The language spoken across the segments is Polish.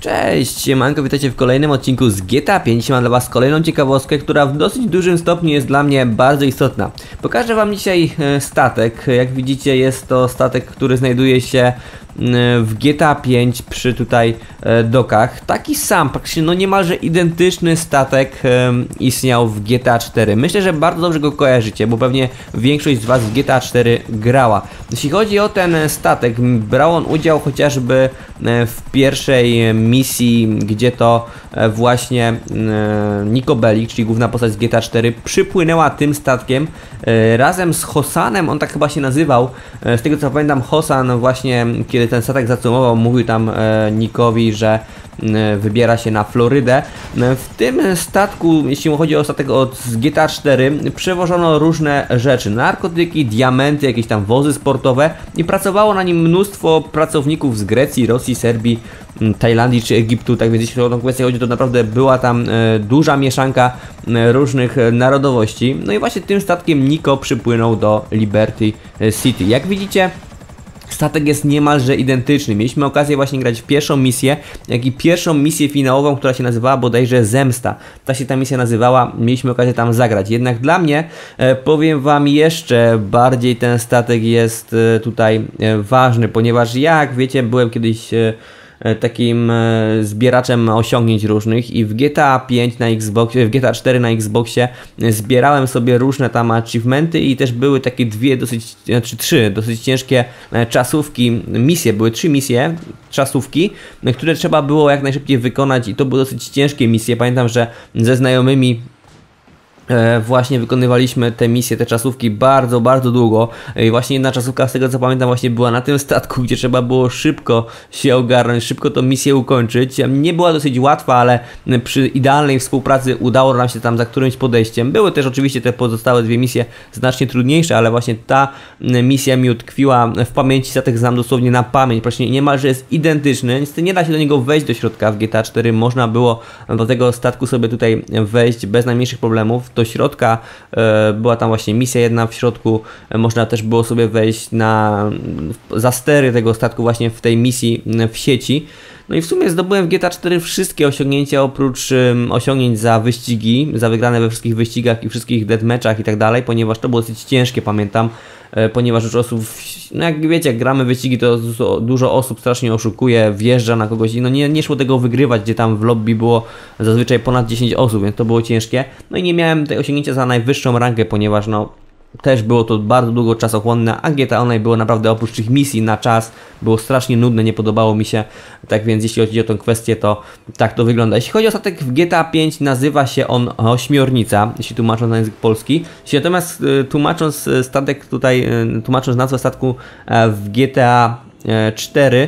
Cześć, siemanko, witajcie w kolejnym odcinku z GTA 5. Mam dla was kolejną ciekawostkę, która w dosyć dużym stopniu jest dla mnie bardzo istotna. Pokażę wam dzisiaj statek. Jak widzicie, jest to statek, który znajduje się w GTA 5 przy tutaj dokach. Taki sam, praktycznie no niemalże identyczny statek istniał w GTA 4. Myślę, że bardzo dobrze go kojarzycie, bo pewnie większość z was w GTA 4 grała. Jeśli chodzi o ten statek, brał on udział chociażby w pierwszej misji, gdzie to właśnie Niko Bellic, czyli główna postać z GTA 4, przypłynęła tym statkiem razem z Hosanem, on tak chyba się nazywał. Z tego co pamiętam, Hosan właśnie, kiedy ten statek zacumował, mówił tam Nikowi, że wybiera się na Florydę. W tym statku, jeśli chodzi o statek z GTA 4, przewożono różne rzeczy, narkotyki, diamenty, jakieś tam wozy sportowe i pracowało na nim mnóstwo pracowników z Grecji, Rosji, Serbii, Tajlandii czy Egiptu. Tak więc jeśli o tą kwestię chodzi, to naprawdę była tam duża mieszanka różnych narodowości. No i właśnie tym statkiem Niko przypłynął do Liberty City. Jak widzicie, statek jest niemalże identyczny. Mieliśmy okazję właśnie grać w pierwszą misję, jak i pierwszą misję finałową, która się nazywała bodajże Zemsta. Ta się ta misja nazywała, mieliśmy okazję tam zagrać. Jednak dla mnie, powiem wam, jeszcze bardziej ten statek jest tutaj ważny, ponieważ jak wiecie, byłem kiedyś takim zbieraczem osiągnięć różnych i w GTA 5 na Xboxie, w GTA 4 na Xboxie zbierałem sobie różne tam achievementy i też były takie trzy dosyć ciężkie czasówki, misje, były 3 misje, czasówki, które trzeba było jak najszybciej wykonać i to były dosyć ciężkie misje. Pamiętam, że ze znajomymi właśnie wykonywaliśmy te misje, te czasówki bardzo długo i właśnie jedna czasówka, z tego co pamiętam, właśnie była na tym statku, gdzie trzeba było szybko się ogarnąć, szybko tą misję ukończyć. Nie była dosyć łatwa, ale przy idealnej współpracy udało nam się tam za którymś podejściem. Były też oczywiście te pozostałe dwie misje znacznie trudniejsze, ale właśnie ta misja mi utkwiła w pamięci, statek znam dosłownie na pamięć, praktycznie niemalże jest identyczny. Niestety nie da się do niego wejść do środka w GTA 4, można było do tego statku sobie tutaj wejść bez najmniejszych problemów. Do środka była tam właśnie misja jedna w środku, można też było sobie wejść za stery tego statku właśnie w tej misji w sieci. No i w sumie zdobyłem w GTA 4 wszystkie osiągnięcia oprócz osiągnięć za wyścigi, za wygrane we wszystkich wyścigach i wszystkich deathmatchach i tak dalej, ponieważ to było dosyć ciężkie, pamiętam, ponieważ już osób, no jak wiecie, jak gramy wyścigi, to dużo osób strasznie oszukuje, wjeżdża na kogoś i no nie szło tego wygrywać, gdzie tam w lobby było zazwyczaj ponad 10 osób, więc to było ciężkie. No i nie miałem tego osiągnięcia za najwyższą rangę, ponieważ no też było to bardzo długo czasochłonne, a GTA Online było naprawdę oprócz tych misji na czas, było strasznie nudne, nie podobało mi się, tak więc jeśli chodzi o tę kwestię, to tak to wygląda. Jeśli chodzi o statek w GTA 5, nazywa się on Ośmiornica, jeśli tłumacząc na język polski. Jeśli natomiast tłumacząc statek tutaj, tłumacząc nazwę statku w GTA 4,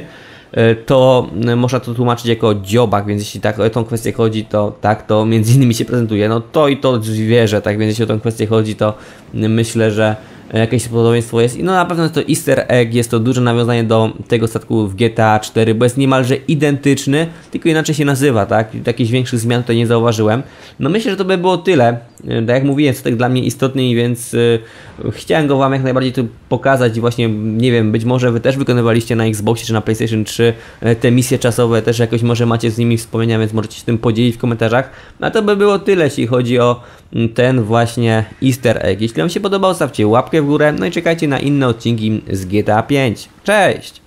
to można to tłumaczyć jako dziobak, więc jeśli tak o tą kwestię chodzi, to tak to między innymi się prezentuje. No to i to wierzę, tak więc jeśli o tą kwestię chodzi, to myślę, że jakieś podobieństwo jest. I no na pewno jest to easter egg, jest to duże nawiązanie do tego statku w GTA 4, bo jest niemalże identyczny, tylko inaczej się nazywa, tak? Jakichś większych zmian tutaj nie zauważyłem. No myślę, że to by było tyle. Tak jak mówiłem, jest tak dla mnie istotny, więc chciałem go wam jak najbardziej tu pokazać i właśnie, nie wiem, być może wy też wykonywaliście na Xboxie czy na PlayStation 3 te misje czasowe, też jakoś może macie z nimi wspomnienia, więc możecie się tym podzielić w komentarzach. No to by było tyle, jeśli chodzi o ten właśnie easter egg. Jeśli wam się podobał, stawcie łapkę w górę, no i czekajcie na inne odcinki z GTA 5. Cześć!